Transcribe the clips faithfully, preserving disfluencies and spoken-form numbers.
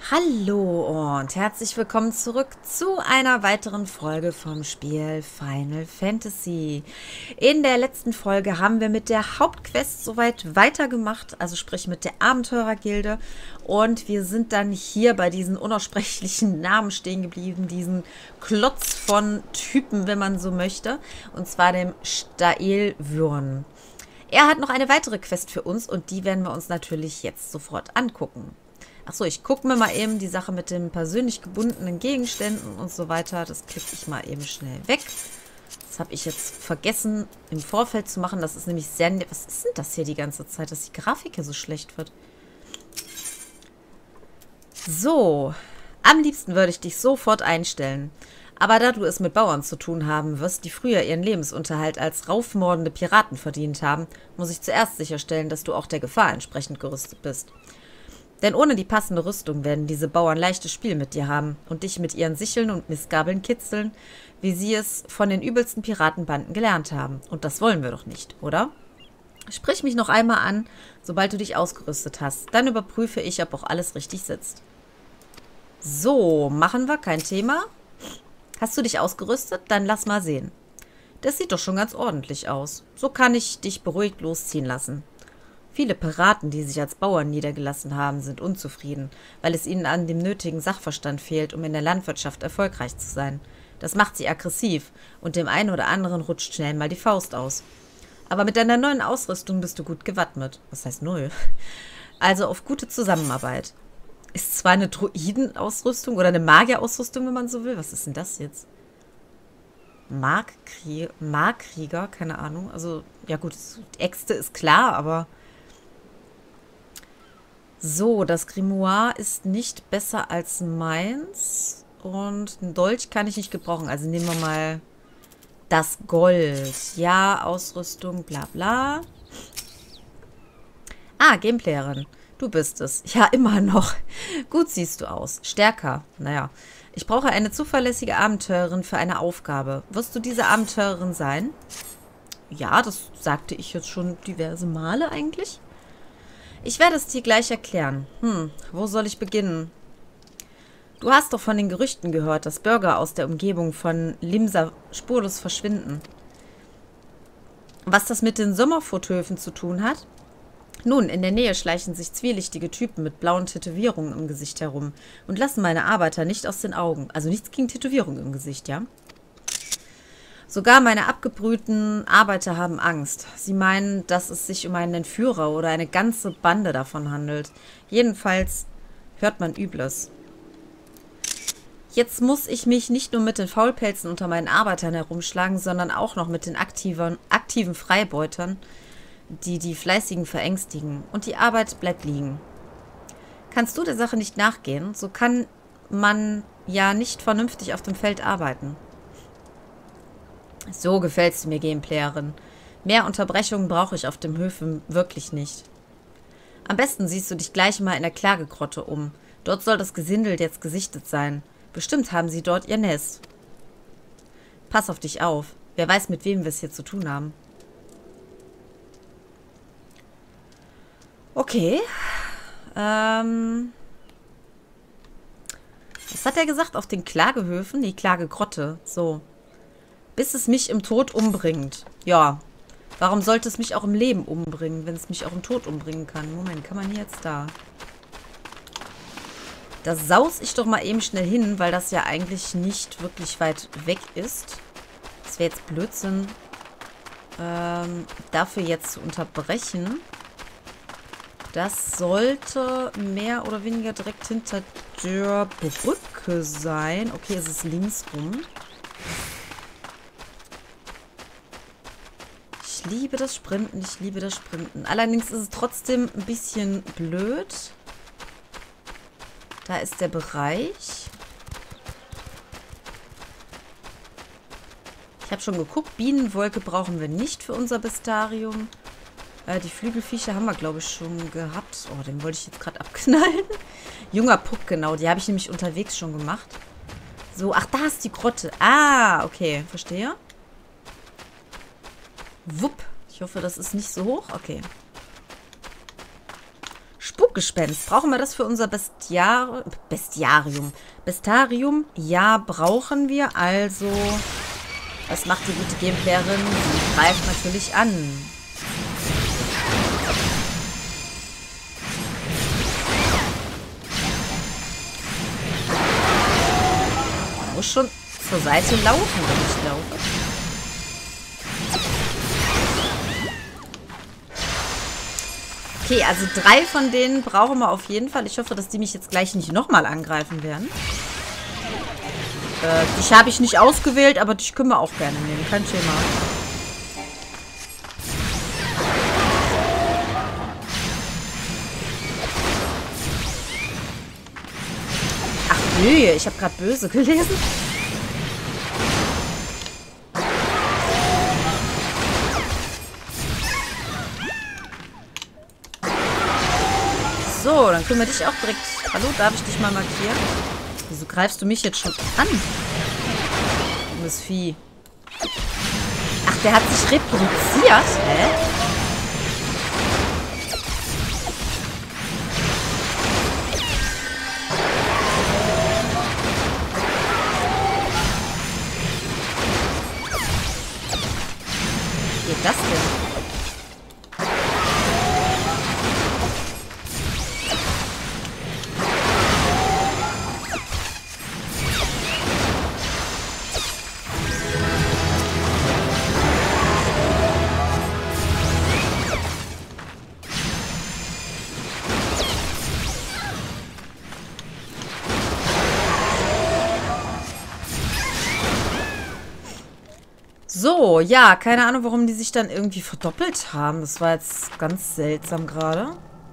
Hallo und herzlich willkommen zurück zu einer weiteren Folge vom Spiel Final Fantasy. In der letzten Folge haben wir mit der Hauptquest soweit weitergemacht, also sprich mit der Abenteurergilde. Und wir sind dann hier bei diesen unaussprechlichen Namen stehen geblieben, diesen Klotz von Typen, wenn man so möchte, und zwar dem Staelwyrn. Er hat noch eine weitere Quest für uns und die werden wir uns natürlich jetzt sofort angucken. Achso, ich gucke mir mal eben die Sache mit den persönlich gebundenen Gegenständen und so weiter. Das klicke ich mal eben schnell weg. Das habe ich jetzt vergessen im Vorfeld zu machen. Das ist nämlich sehr... Ne Was ist denn das hier die ganze Zeit, dass die Grafik hier so schlecht wird? So, am liebsten würde ich dich sofort einstellen. Aber da du es mit Bauern zu tun haben wirst, die früher ihren Lebensunterhalt als raufmordende Piraten verdient haben, muss ich zuerst sicherstellen, dass du auch der Gefahr entsprechend gerüstet bist. Denn ohne die passende Rüstung werden diese Bauern leichtes Spiel mit dir haben und dich mit ihren Sicheln und Mistgabeln kitzeln, wie sie es von den übelsten Piratenbanden gelernt haben. Und das wollen wir doch nicht, oder? Sprich mich noch einmal an, sobald du dich ausgerüstet hast. Dann überprüfe ich, ob auch alles richtig sitzt. So, machen wir, kein Thema. Hast du dich ausgerüstet? Dann lass mal sehen. Das sieht doch schon ganz ordentlich aus. So kann ich dich beruhigt losziehen lassen. Viele Piraten, die sich als Bauern niedergelassen haben, sind unzufrieden, weil es ihnen an dem nötigen Sachverstand fehlt, um in der Landwirtschaft erfolgreich zu sein. Das macht sie aggressiv und dem einen oder anderen rutscht schnell mal die Faust aus. Aber mit deiner neuen Ausrüstung bist du gut gewappnet. Was heißt null? Also auf gute Zusammenarbeit. Ist zwar eine Druidenausrüstung oder eine Magierausrüstung, wenn man so will. Was ist denn das jetzt? Markkrie- Markkrieger? Keine Ahnung. Also, ja gut, die Äxte ist klar, aber... So, das Grimoire ist nicht besser als meins. Und einen Dolch kann ich nicht gebrauchen. Also nehmen wir mal das Gold. Ja, Ausrüstung, bla bla. Ah, Gameplayerin. Du bist es. Ja, immer noch. Gut siehst du aus. Stärker. Naja. Ich brauche eine zuverlässige Abenteurerin für eine Aufgabe. Wirst du diese Abenteurerin sein? Ja, das sagte ich jetzt schon diverse Male eigentlich. Ich werde es dir gleich erklären. Hm, wo soll ich beginnen? Du hast doch von den Gerüchten gehört, dass Bürger aus der Umgebung von Limsa spurlos verschwinden. Was das mit den Sommerfurthöfen zu tun hat? Nun, in der Nähe schleichen sich zwielichtige Typen mit blauen Tätowierungen im Gesicht herum und lassen meine Arbeiter nicht aus den Augen. Also nichts gegen Tätowierungen im Gesicht, ja? Sogar meine abgebrühten Arbeiter haben Angst. Sie meinen, dass es sich um einen Entführer oder eine ganze Bande davon handelt. Jedenfalls hört man Übles. Jetzt muss ich mich nicht nur mit den Faulpelzen unter meinen Arbeitern herumschlagen, sondern auch noch mit den aktiven, aktiven Freibeutern, die die Fleißigen verängstigen. Und die Arbeit bleibt liegen. Kannst du der Sache nicht nachgehen, so kann man ja nicht vernünftig auf dem Feld arbeiten. So gefällst du mir, Gameplayerin. Mehr Unterbrechungen brauche ich auf dem Höfen wirklich nicht. Am besten siehst du dich gleich mal in der Klagegrotte um. Dort soll das Gesindel jetzt gesichtet sein. Bestimmt haben sie dort ihr Nest. Pass auf dich auf. Wer weiß, mit wem wir es hier zu tun haben. Okay. Ähm... Was hat er gesagt? Auf den Klagehöfen? Die Klagegrotte. So. Bis es mich im Tod umbringt. Ja. Warum sollte es mich auch im Leben umbringen, wenn es mich auch im Tod umbringen kann? Moment, kann man hier jetzt da? Da saus ich doch mal eben schnell hin, weil das ja eigentlich nicht wirklich weit weg ist. Das wäre jetzt Blödsinn, ähm, dafür jetzt zu unterbrechen. Das sollte mehr oder weniger direkt hinter der Brücke sein. Okay, es ist links rum. Ich liebe das Sprinten, ich liebe das Sprinten. Allerdings ist es trotzdem ein bisschen blöd. Da ist der Bereich. Ich habe schon geguckt, Bienenwolke brauchen wir nicht für unser Bestarium. Äh, die Flügelviecher haben wir, glaube ich, schon gehabt. Oh, den wollte ich jetzt gerade abknallen. Junger Puck, genau. Die habe ich nämlich unterwegs schon gemacht. So, ach, da ist die Grotte. Ah, okay, verstehe. Wupp. Ich hoffe, das ist nicht so hoch. Okay. Spuckgespenst. Brauchen wir das für unser Bestiar Bestiarium? Bestarium? Ja, brauchen wir. Also, was macht die gute Gameplayerin? Sie greift natürlich an. Man muss schon zur Seite laufen, wenn ich laufe. Okay, also drei von denen brauchen wir auf jeden Fall. Ich hoffe, dass die mich jetzt gleich nicht nochmal angreifen werden. Äh, dich habe ich nicht ausgewählt, aber dich können wir auch gerne nehmen. Kein Thema. Ach nö, ich habe gerade böse gelesen. So, dann können wir dich auch direkt... Hallo, darf ich dich mal markieren? Wieso greifst du mich jetzt schon an? Dummes Vieh. Ach, der hat sich reproduziert? Hä? Wie geht das denn? So, ja, keine Ahnung, warum die sich dann irgendwie verdoppelt haben. Das war jetzt ganz seltsam gerade.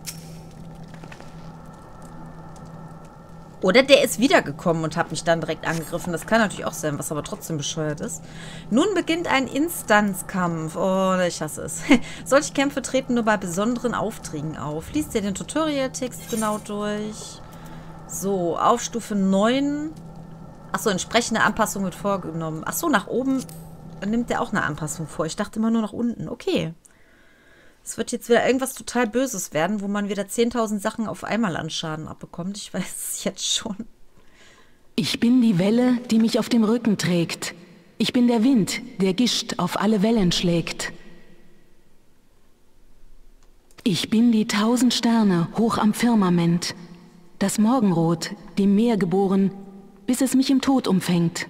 Oder der ist wiedergekommen und hat mich dann direkt angegriffen. Das kann natürlich auch sein, was aber trotzdem bescheuert ist. Nun beginnt ein Instanzkampf. Oh, ich hasse es. Solche Kämpfe treten nur bei besonderen Aufträgen auf. Liest dir den Tutorial-Text genau durch. So, auf Stufe neun. Achso, entsprechende Anpassung wird vorgenommen. Achso, nach oben nimmt der auch eine Anpassung vor. Ich dachte immer nur nach unten. Okay. Es wird jetzt wieder irgendwas total Böses werden, wo man wieder zehntausend Sachen auf einmal an Schaden abbekommt. Ich weiß es jetzt schon. Ich bin die Welle, die mich auf dem Rücken trägt. Ich bin der Wind, der Gischt auf alle Wellen schlägt. Ich bin die tausend Sterne hoch am Firmament. Das Morgenrot, dem Meer geboren, bis es mich im Tod umfängt.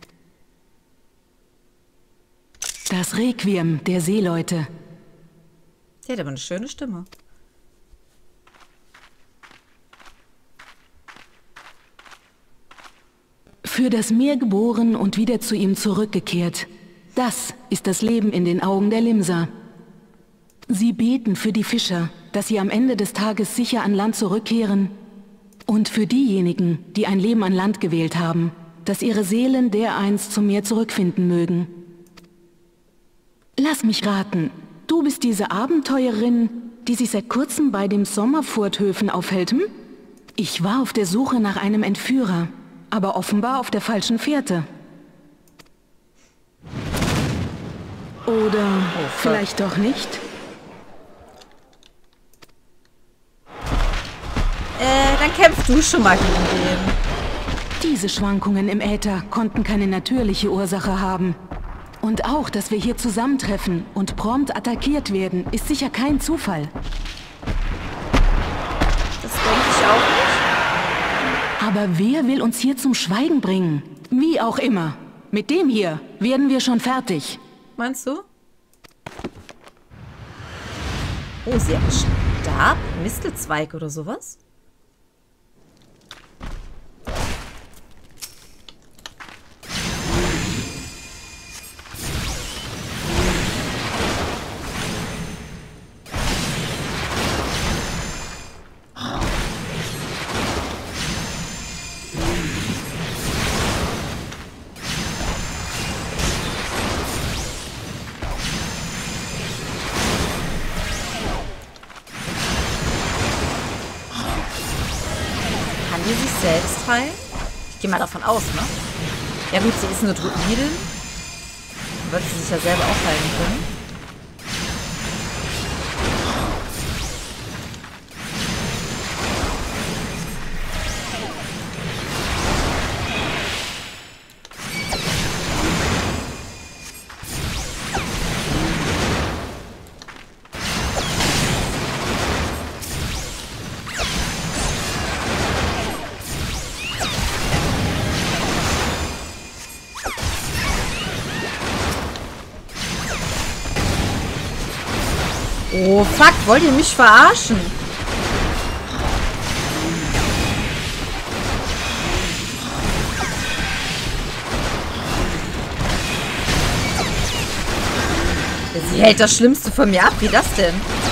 Das Requiem der Seeleute. Sie hat aber eine schöne Stimme. Für das Meer geboren und wieder zu ihm zurückgekehrt. Das ist das Leben in den Augen der Limsa. Sie beten für die Fischer, dass sie am Ende des Tages sicher an Land zurückkehren. Und für diejenigen, die ein Leben an Land gewählt haben, dass ihre Seelen dereinst zum Meer zurückfinden mögen. Lass mich raten, du bist diese Abenteurerin, die sich seit kurzem bei dem Sommerfurthöfen aufhält, hm? Ich war auf der Suche nach einem Entführer, aber offenbar auf der falschen Fährte. Oder oh, vielleicht doch nicht? Äh, dann kämpfst du schon mal gegen den. Diese Schwankungen im Äther konnten keine natürliche Ursache haben. Und auch, dass wir hier zusammentreffen und prompt attackiert werden, ist sicher kein Zufall. Das denke ich auch nicht. Aber wer will uns hier zum Schweigen bringen? Wie auch immer. Mit dem hier werden wir schon fertig. Meinst du? Oh, sie hat einen Stab? Mistelzweig oder sowas? Die sich selbst heilen? Ich gehe mal davon aus, ne? Ja gut, sie ist eine Druidin. Dann wird sie sich ja selber auch heilen können. Oh, fuck. Wollt ihr mich verarschen? Sie hält das Schlimmste von mir ab. Wie das denn?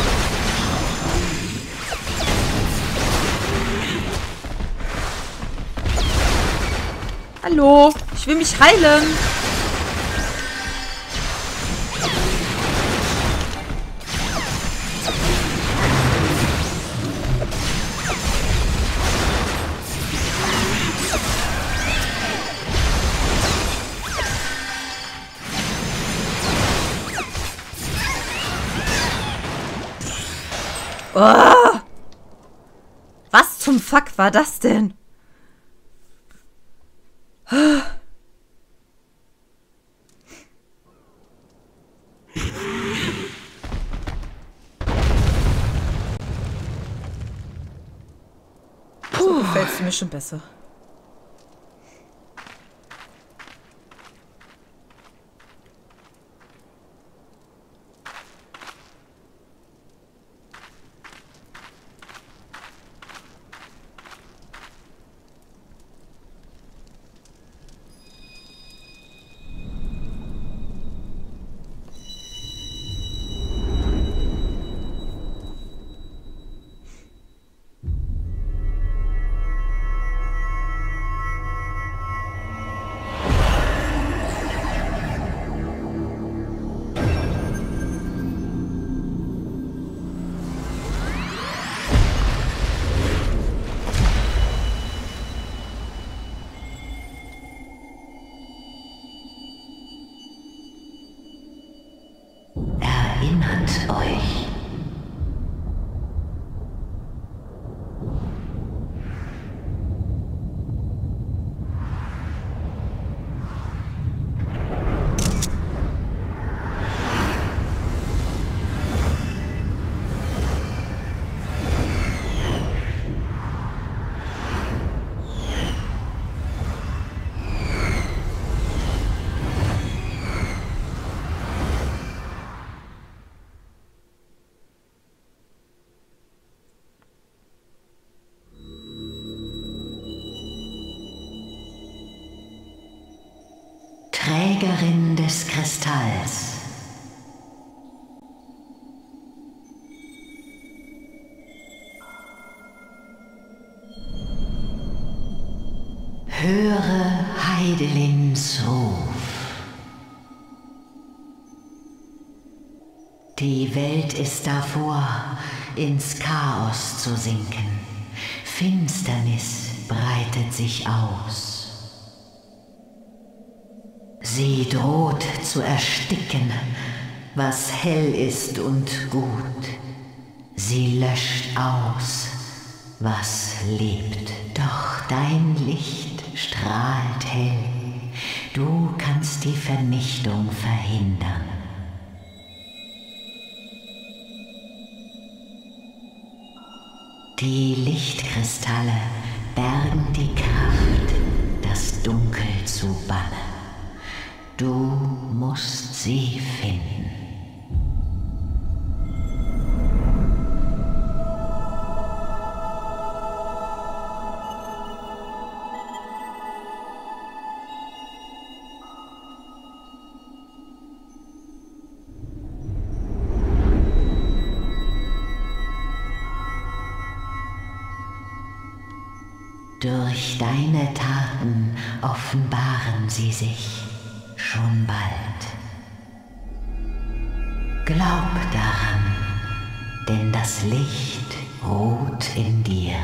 Hallo? Ich will mich heilen. Oh! Was zum Fuck war das denn? So gefällt es mir schon besser. Erinnert euch. Trägerin des Kristalls. Höre Heidelins Ruf. Die Welt ist davor, ins Chaos zu sinken. Finsternis breitet sich aus. Sie droht zu ersticken, was hell ist und gut. Sie löscht aus, was lebt. Doch dein Licht strahlt hell. Du kannst die Vernichtung verhindern. Die Lichtkristalle bergen die Kraft, das Dunkel zu bannen. Du musst sie finden. Durch deine Taten offenbaren sie sich. Schon bald. Glaub daran, denn das Licht ruht in dir.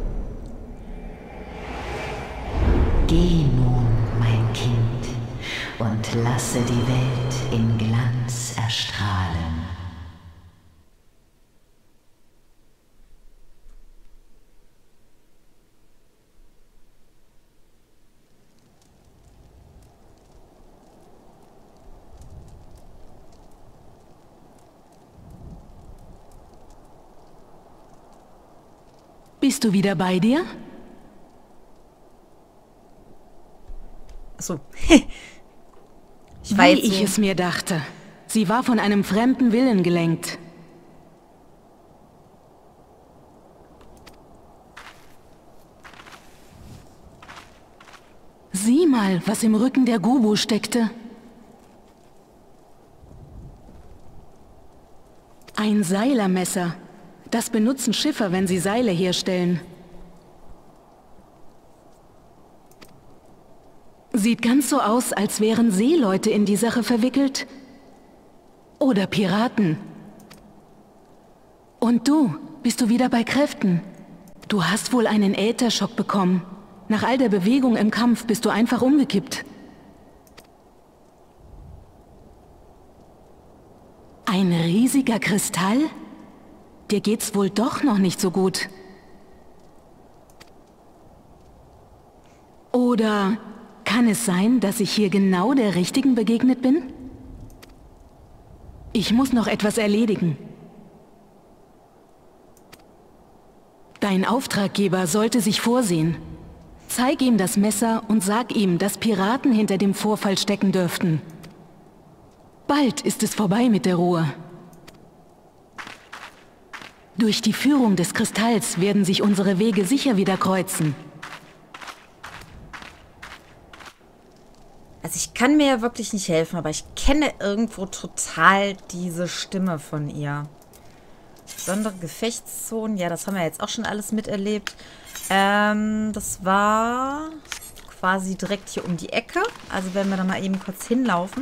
Geh nun, mein Kind, und lasse die Welt in Glanz erstrahlen. Bist du wieder bei dir? Achso. Ich Wie weiß ich so. es mir dachte. Sie war von einem fremden Willen gelenkt. Sieh mal, was im Rücken der Gubu steckte. Ein Seilermesser. Das benutzen Schiffer, wenn sie Seile herstellen. Sieht ganz so aus, als wären Seeleute in die Sache verwickelt. Oder Piraten. Und du, bist du wieder bei Kräften? Du hast wohl einen Ätherschock bekommen. Nach all der Bewegung im Kampf bist du einfach umgekippt. Ein riesiger Kristall? Dir geht's wohl doch noch nicht so gut. Oder kann es sein, dass ich hier genau der Richtigen begegnet bin? Ich muss noch etwas erledigen. Dein Auftraggeber sollte sich vorsehen. Zeig ihm das Messer und sag ihm, dass Piraten hinter dem Vorfall stecken dürften. Bald ist es vorbei mit der Ruhe. Durch die Führung des Kristalls werden sich unsere Wege sicher wieder kreuzen. Also ich kann mir ja wirklich nicht helfen, aber ich kenne irgendwo total diese Stimme von ihr. Besondere Gefechtszonen, ja, das haben wir jetzt auch schon alles miterlebt. Ähm, das war quasi direkt hier um die Ecke. Also werden wir da mal eben kurz hinlaufen.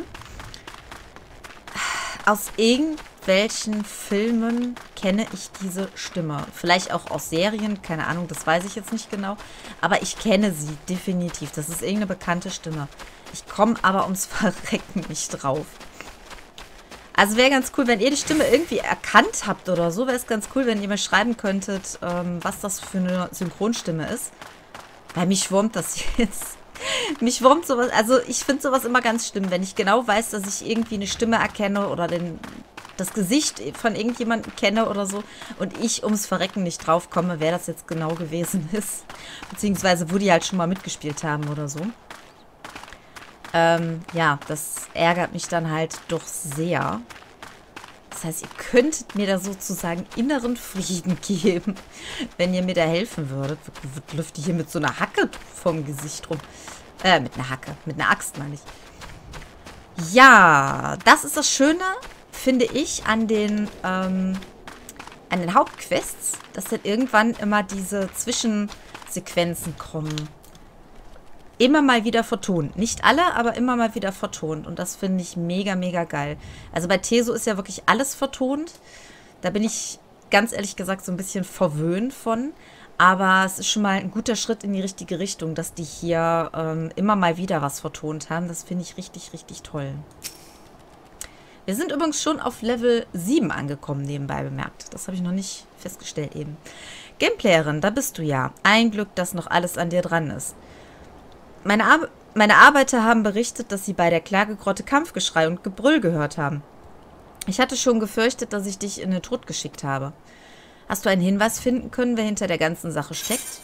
Aus irgendwelchen Filmen kenne ich diese Stimme. Vielleicht auch aus Serien, keine Ahnung, das weiß ich jetzt nicht genau. Aber ich kenne sie definitiv. Das ist irgendeine bekannte Stimme. Ich komme aber ums Verrecken nicht drauf. Also wäre ganz cool, wenn ihr die Stimme irgendwie erkannt habt oder so. Wäre es ganz cool, wenn ihr mir schreiben könntet, ähm, was das für eine Synchronstimme ist. Weil mich wurmt das jetzt. Mich wurmt sowas, also ich finde sowas immer ganz schlimm, wenn ich genau weiß, dass ich irgendwie eine Stimme erkenne oder den, das Gesicht von irgendjemandem kenne oder so und ich ums Verrecken nicht drauf komme, wer das jetzt genau gewesen ist. Beziehungsweise wo die halt schon mal mitgespielt haben oder so. Ähm, ja, das ärgert mich dann halt doch sehr. Das heißt, ihr könntet mir da sozusagen inneren Frieden geben, wenn ihr mir da helfen würdet. Was läuft die hier mit so einer Hacke vom Gesicht rum? Äh, mit einer Hacke. Mit einer Axt, meine ich. Ja, das ist das Schöne, finde ich, an den, ähm, an den Hauptquests, dass dann irgendwann immer diese Zwischensequenzen kommen. Immer mal wieder vertont. Nicht alle, aber immer mal wieder vertont. Und das finde ich mega, mega geil. Also bei Teso ist ja wirklich alles vertont. Da bin ich ganz ehrlich gesagt so ein bisschen verwöhnt von. Aber es ist schon mal ein guter Schritt in die richtige Richtung, dass die hier ähm, immer mal wieder was vertont haben. Das finde ich richtig, richtig toll. Wir sind übrigens schon auf Level sieben angekommen, nebenbei bemerkt. Das habe ich noch nicht festgestellt eben. Gameplayerin, da bist du ja. Ein Glück, dass noch alles an dir dran ist. Meine, Ar meine Arbeiter haben berichtet, dass sie bei der Klagegrotte Kampfgeschrei und Gebrüll gehört haben. Ich hatte schon gefürchtet, dass ich dich in den Tod geschickt habe. Hast du einen Hinweis finden können, wer hinter der ganzen Sache steckt?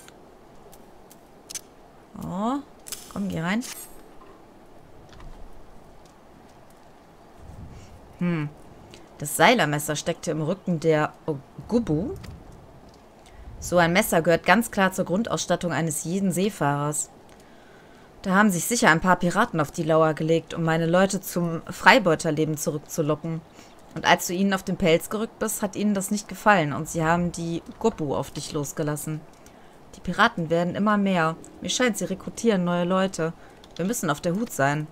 Oh, komm, geh rein. Hm. Das Seilermesser steckte im Rücken der Gubu. So ein Messer gehört ganz klar zur Grundausstattung eines jeden Seefahrers. Da haben sich sicher ein paar Piraten auf die Lauer gelegt, um meine Leute zum Freibeuterleben zurückzulocken. Und als du ihnen auf den Pelz gerückt bist, hat ihnen das nicht gefallen und sie haben die Gubu auf dich losgelassen. Die Piraten werden immer mehr. Mir scheint, sie rekrutieren neue Leute. Wir müssen auf der Hut sein.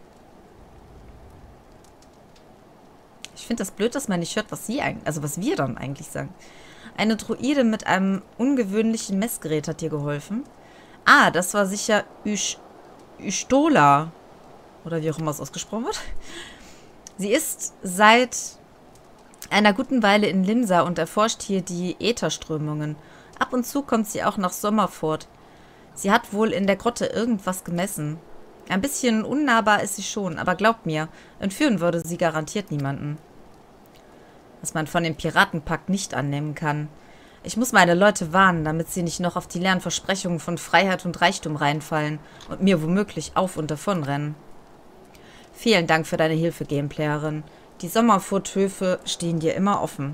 Ich finde das blöd, dass man nicht hört, was sie eigentlich, also was wir dann eigentlich sagen. Eine Druide mit einem ungewöhnlichen Messgerät hat dir geholfen. Ah, das war sicher Üsch Üstola. Oder wie auch immer es ausgesprochen wird. Sie ist seit einer guten Weile in Limsa und erforscht hier die Ätherströmungen. Ab und zu kommt sie auch nach Sommerfurt. Sie hat wohl in der Grotte irgendwas gemessen. Ein bisschen unnahbar ist sie schon, aber glaubt mir, entführen würde sie garantiert niemanden. Was man von dem Piratenpakt nicht annehmen kann. Ich muss meine Leute warnen, damit sie nicht noch auf die leeren Versprechungen von Freiheit und Reichtum reinfallen und mir womöglich auf und davon rennen. Vielen Dank für deine Hilfe, Gameplayerin. Die Sommerfurt-Höfe stehen dir immer offen.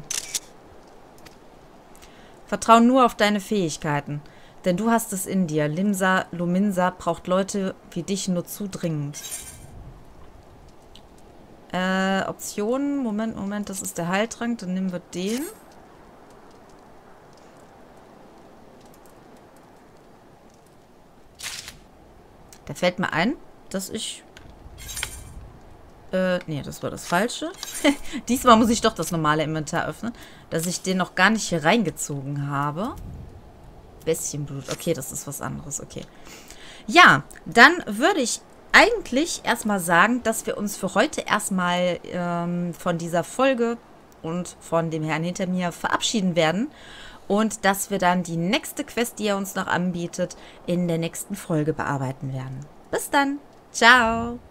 Vertrau nur auf deine Fähigkeiten, denn du hast es in dir. Limsa Lominsa braucht Leute wie dich nur zu dringend. Äh, Optionen. Moment, Moment, das ist der Heiltrank. Dann nehmen wir den. Der fällt mir ein, dass ich... Äh, nee, das war das Falsche. Diesmal muss ich doch das normale Inventar öffnen, dass ich den noch gar nicht hier reingezogen habe. Bestienblut. Okay, das ist was anderes. Okay. Ja, dann würde ich eigentlich erstmal sagen, dass wir uns für heute erstmal ähm, von dieser Folge und von dem Herrn hinter mir verabschieden werden. Und dass wir dann die nächste Quest, die er uns noch anbietet, in der nächsten Folge bearbeiten werden. Bis dann. Ciao.